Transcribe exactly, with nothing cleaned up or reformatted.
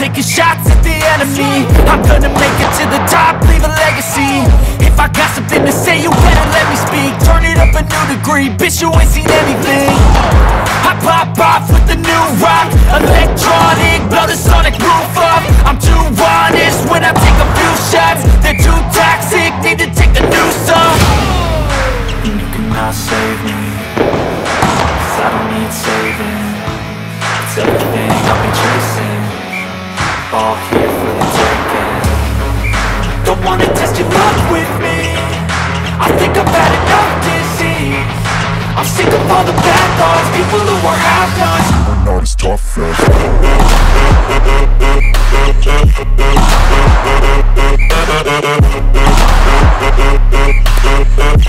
taking shots at the enemy. I'm gonna make it to the top, leave a legacy. If I got something to say, you better let me speak. Turn it up a new degree, bitch, you ain't seen anything. I pop off with the new rock, electronic, blow the sonic roof up. I'm too honest when I take a few shots. They're too toxic, need to take the noose off. You cannot save me, 'cause I don't need saving. It's everything I've been chasing, all here for the taking. Don't wanna test your luck with me, I think I've had enough disease. I'm sick of all the bad thoughts, people who are half-nots. We're not as tough as